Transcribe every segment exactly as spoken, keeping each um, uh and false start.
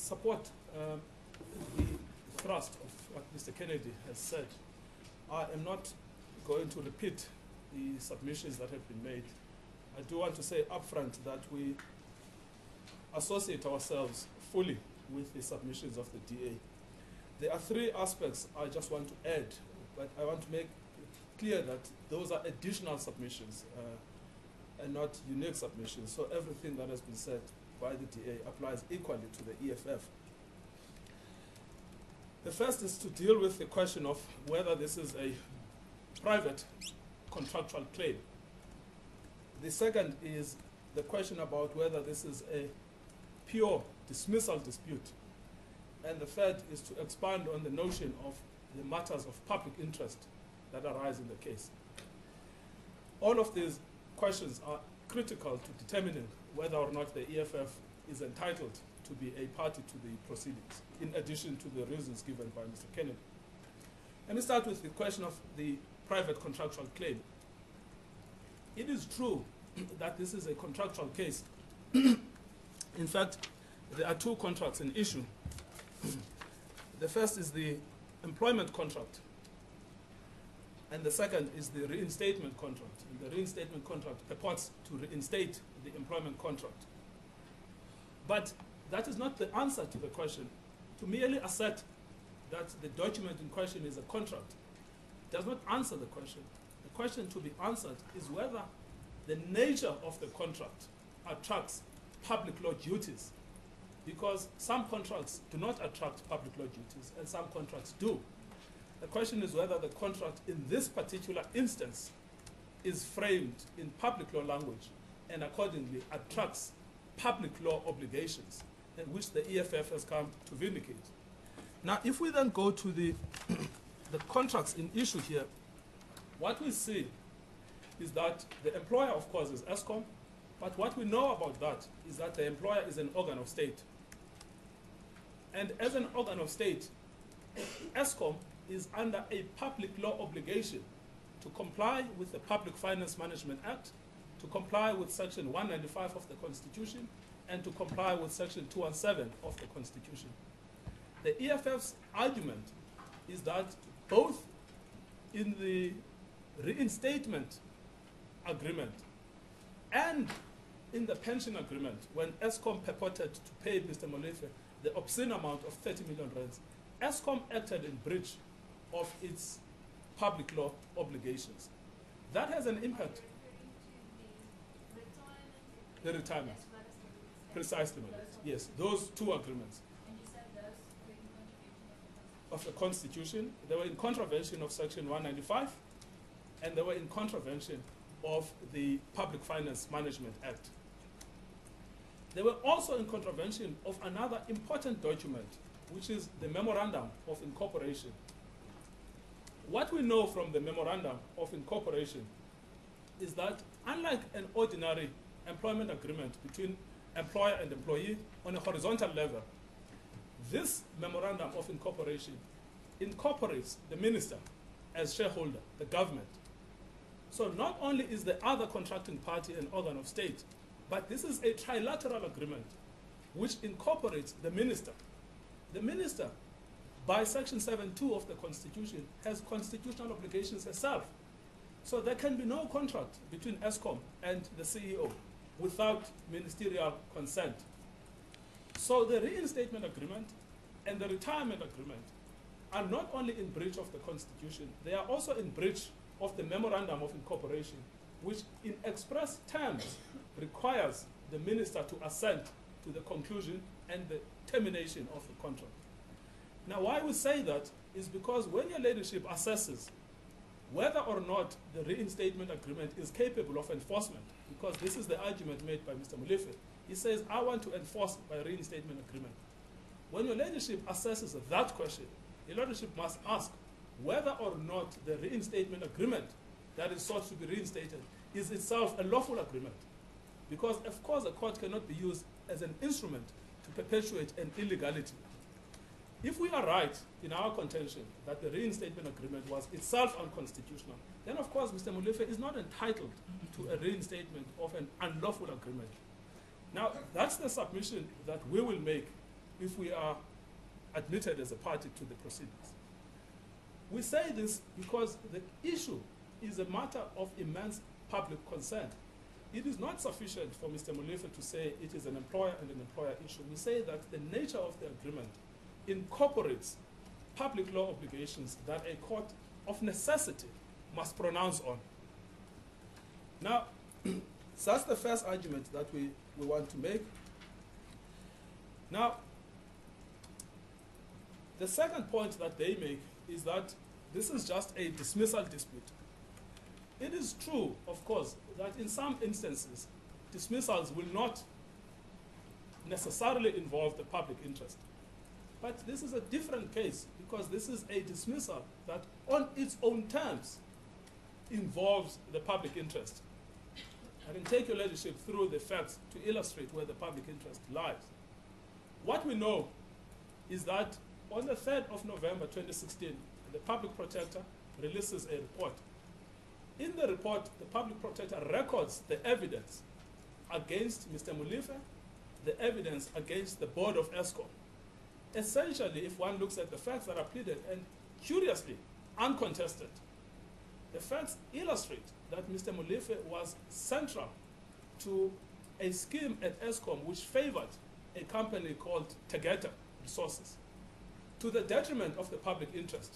support um, the thrust of what Mister Kennedy has said. I am not going to repeat the submissions that have been made. I do want to say upfront that we associate ourselves fully with the submissions of the D A. There are three aspects I just want to add, but I want to make clear that those are additional submissions uh, and not unique submissions. So everything that has been said by the D A applies equally to the E F F. The first is to deal with the question of whether this is a private contractual claim. The second is the question about whether this is a pure dismissal dispute. And the third is to expand on the notion of the matters of public interest that arise in the case. All of these questions are critical to determining whether or not the E F F is entitled to be a party to the proceedings, in addition to the reasons given by Mister Kennedy. Let me start with the question of the private contractual claim. It is true that this is a contractual case. In fact, there are two contracts in issue. The first is the employment contract, and the second is the reinstatement contract. And the reinstatement contract purports to reinstate the employment contract. But that is not the answer to the question. To merely assert that the document in question is a contract does not answer the question. The question to be answered is whether the nature of the contract attracts public law duties, because some contracts do not attract public law duties and some contracts do. The question is whether the contract in this particular instance is framed in public law language and accordingly attracts public law obligations, and which the E F F has come to vindicate. Now, if we then go to the, the contracts in issue here, what we see is that the employer, of course, is Eskom, but what we know about that is that the employer is an organ of state. And as an organ of state, Eskom is under a public law obligation to comply with the Public Finance Management Act, to comply with Section one ninety-five of the Constitution, and to comply with Section two seventeen of the Constitution. The E F F's argument is that both in the reinstatement agreement and in the pension agreement, when Eskom purported to pay Mister Molefe the obscene amount of thirty million rands, Eskom acted in breach of its public law obligations. That has an impact. The retirement. Precisely, yes, those two agreements. And you said those were in contravention of the Constitution. They were in contravention of Section one ninety-five, and they were in contravention of the Public Finance Management Act. They were also in contravention of another important document, which is the Memorandum of Incorporation. What we know from the Memorandum of Incorporation is that, unlike an ordinary employment agreement between employer and employee on a horizontal level, this Memorandum of Incorporation incorporates the minister as shareholder, the government. So not only is the other contracting party an organ of state, but this is a trilateral agreement which incorporates the minister. The minister, by Section seven point two of the Constitution, has constitutional obligations herself. So there can be no contract between Eskom and the C E O without ministerial consent. So the reinstatement agreement and the retirement agreement are not only in breach of the Constitution, they are also in breach of the Memorandum of Incorporation, which in express terms requires the minister to assent to the conclusion and the termination of the contract. Now, why we say that is because when your leadership assesses whether or not the reinstatement agreement is capable of enforcement, because this is the argument made by Mister Molefe, he says, I want to enforce my reinstatement agreement. When your leadership assesses that question, your leadership must ask whether or not the reinstatement agreement that is sought to be reinstated is itself a lawful agreement. Because, of course, a court cannot be used as an instrument to perpetuate an illegality. If we are right in our contention that the reinstatement agreement was itself unconstitutional, then of course Mister Molefe is not entitled to a reinstatement of an unlawful agreement. Now, that's the submission that we will make if we are admitted as a party to the proceedings. We say this because the issue is a matter of immense public concern. It is not sufficient for Mister Molefe to say it is an employer and an employer issue. We say that the nature of the agreement incorporates public law obligations that a court of necessity must pronounce on. Now, that's the first argument that we, we want to make. Now, the second point that they make is that this is just a dismissal dispute. It is true, of course, that in some instances, dismissals will not necessarily involve the public interest. But this is a different case because this is a dismissal that on its own terms involves the public interest. I can take your leadership through the facts to illustrate where the public interest lies. What we know is that on the third of November twenty sixteen, the Public Protector releases a report. In the report, the Public Protector records the evidence against Mister Molefe, the evidence against the board of Eskom. Essentially, if one looks at the facts that are pleaded, and curiously, uncontested, the facts illustrate that Mister Molefe was central to a scheme at Eskom which favored a company called Tegeta Resources, to the detriment of the public interest.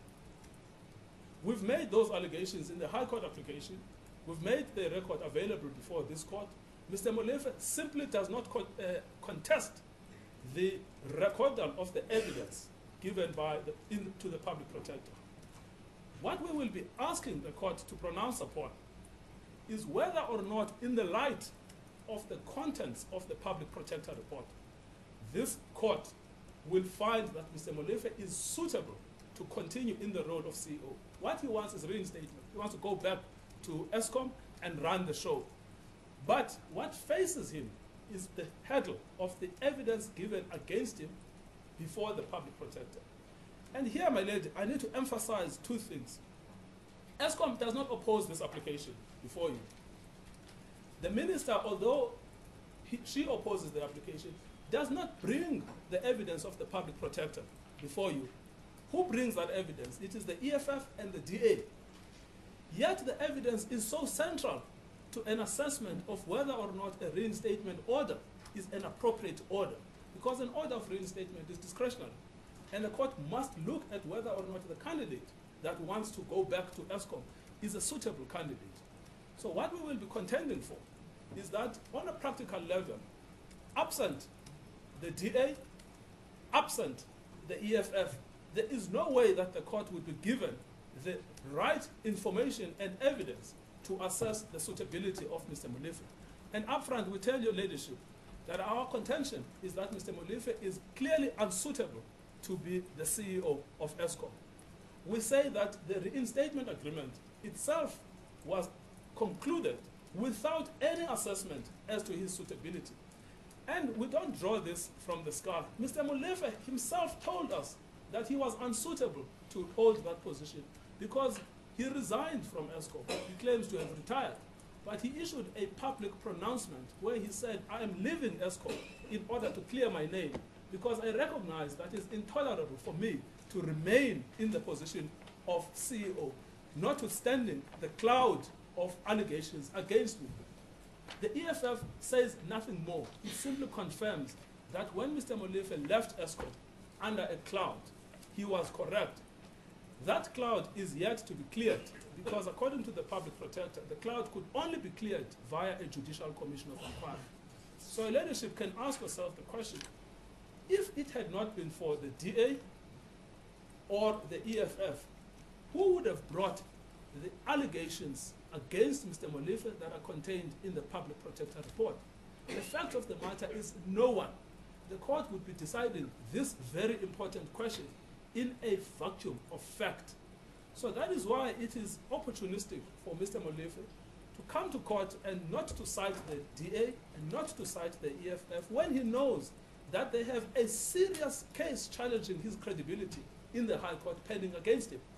We've made those allegations in the High Court application. We've made the record available before this court. Mister Molefe simply does not con uh, contest the recordal of the evidence given by the, in, to the Public Protector. What we will be asking the court to pronounce upon is whether or not, in the light of the contents of the Public Protector report, this court will find that Mister Molefe is suitable to continue in the role of C E O. What he wants is reinstatement. He wants to go back to Eskom and run the show. But what faces him is the hurdle of the evidence given against him before the Public Protector. And here, my lady, I need to emphasize two things. Eskom does not oppose this application before you. The minister, although he, she opposes the application, does not bring the evidence of the Public Protector before you. Who brings that evidence? It is the E F F and the D A. Yet the evidence is so central to an assessment of whether or not a reinstatement order is an appropriate order. Because an order of reinstatement is discretionary. And the court must look at whether or not the candidate that wants to go back to Eskom is a suitable candidate. So what we will be contending for is that on a practical level, absent the D A, absent the E F F, there is no way that the court would be given the right information and evidence to assess the suitability of Mister Molefe. And upfront, we tell your leadership that our contention is that Mister Molefe is clearly unsuitable to be the C E O of Eskom. We say that the reinstatement agreement itself was concluded without any assessment as to his suitability. And we don't draw this from the sky. Mister Molefe himself told us that he was unsuitable to hold that position because he resigned from Eskom. He claims to have retired. But he issued a public pronouncement where he said, I am leaving Eskom in order to clear my name because I recognize that it's intolerable for me to remain in the position of C E O, notwithstanding the cloud of allegations against me. The E F F says nothing more. It simply confirms that when Mister Molefe left Eskom under a cloud, he was correct. That cloud is yet to be cleared because according to the Public Protector, the cloud could only be cleared via a judicial commission of inquiry. So a leadership can ask yourself the question, if it had not been for the D A or the E F F, who would have brought the allegations against Mister Molefe that are contained in the Public Protector report? The fact of the matter is no one. The court would be deciding this very important question in a vacuum of fact. So that is why it is opportunistic for Mister Molefe to come to court and not to cite the D A and not to cite the E F F when he knows that they have a serious case challenging his credibility in the High Court pending against him.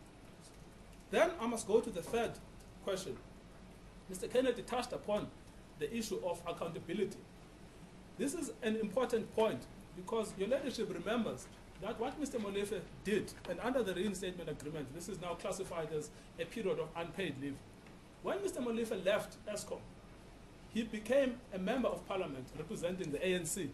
Then I must go to the third question. Mister Kennedy touched upon the issue of accountability. This is an important point because your leadership remembers that what Mister Molefe did, and under the reinstatement agreement, this is now classified as a period of unpaid leave. When Mister Molefe left ESCOM, he became a member of parliament representing the A N C.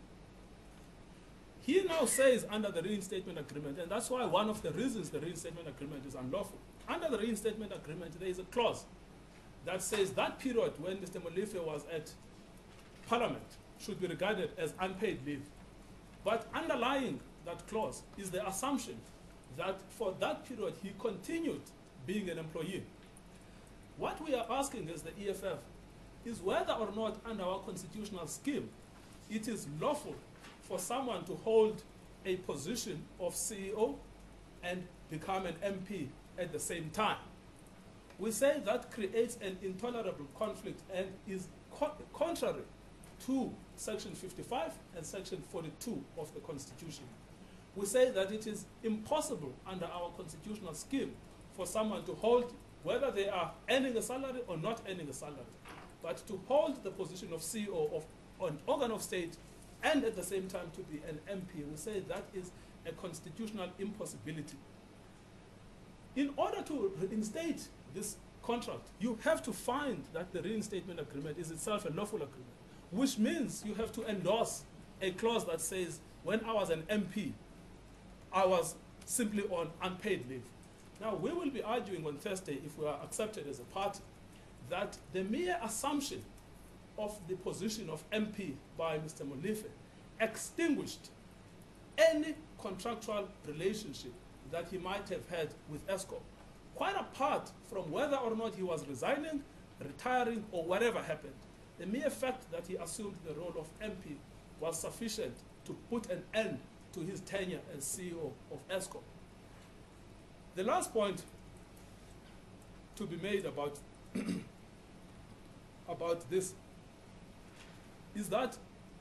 He now says under the reinstatement agreement, and that's why one of the reasons the reinstatement agreement is unlawful. Under the reinstatement agreement, there is a clause that says that period when Mister Molefe was at parliament should be regarded as unpaid leave. But underlying that clause is the assumption that for that period he continued being an employee. What we are asking as the E F F is whether or not under our constitutional scheme it is lawful for someone to hold a position of C E O and become an M P at the same time. We say that creates an intolerable conflict and is co contrary to Section fifty-five and Section forty-two of the Constitution. We say that it is impossible under our constitutional scheme for someone to hold, whether they are earning a salary or not earning a salary, but to hold the position of C E O of an organ of state and at the same time to be an M P. We say that is a constitutional impossibility. In order to reinstate this contract, you have to find that the reinstatement agreement is itself a lawful agreement, which means you have to endorse a clause that says, when I was an M P, I was simply on unpaid leave. Now, we will be arguing on Thursday, if we are accepted as a party, that the mere assumption of the position of M P by Mister Molefe extinguished any contractual relationship that he might have had with ESCOM, quite apart from whether or not he was resigning, retiring, or whatever happened. The mere fact that he assumed the role of M P was sufficient to put an end to his tenure as C E O of ESCOM. The last point to be made about, about this is that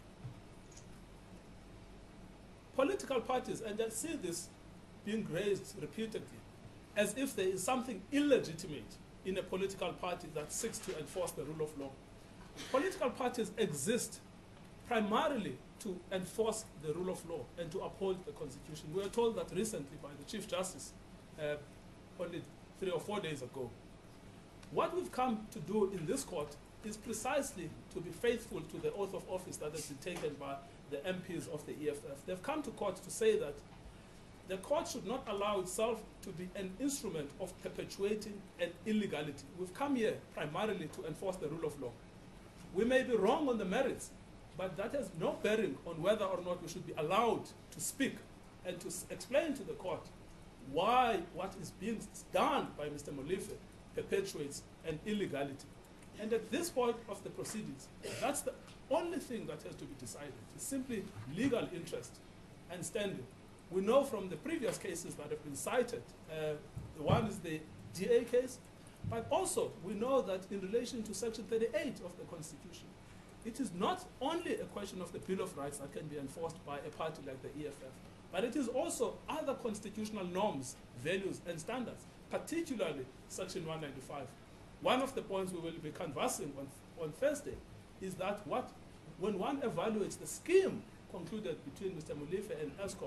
political parties, and I see this being raised repeatedly, as if there is something illegitimate in a political party that seeks to enforce the rule of law. Political parties exist primarily to enforce the rule of law and to uphold the Constitution. We were told that recently by the Chief Justice, uh, only three or four days ago. What we've come to do in this court is precisely to be faithful to the oath of office that has been taken by the M Ps of the E F F. They've come to court to say that the court should not allow itself to be an instrument of perpetuating an illegality. We've come here primarily to enforce the rule of law. We may be wrong on the merits, but that has no bearing on whether or not we should be allowed to speak and to explain to the court why what is being done by Mister Molefe perpetuates an illegality. And at this point of the proceedings, that's the only thing that has to be decided. It's simply legal interest and standing. We know from the previous cases that have been cited, uh, the one is the D A case, but also we know that in relation to Section thirty-eight of the Constitution, it is not only a question of the Bill of Rights that can be enforced by a party like the E F F, but it is also other constitutional norms, values, and standards, particularly Section one ninety-five. One of the points we will be conversing on, on Thursday is that what, when one evaluates the scheme concluded between Mister Molefe and ESCOM,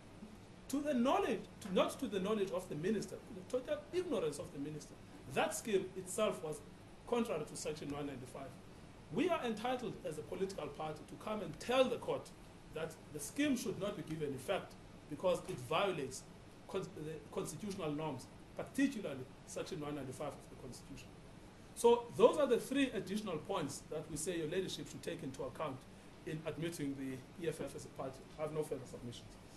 to the knowledge, to, not to the knowledge of the minister, to the total ignorance of the minister, that scheme itself was contrary to Section one ninety-five. We are entitled as a political party to come and tell the court that the scheme should not be given effect because it violates cons the constitutional norms, particularly Section one ninety-five of the Constitution. So those are the three additional points that we say your leadership should take into account in admitting the E F F as a party. I have no further submissions.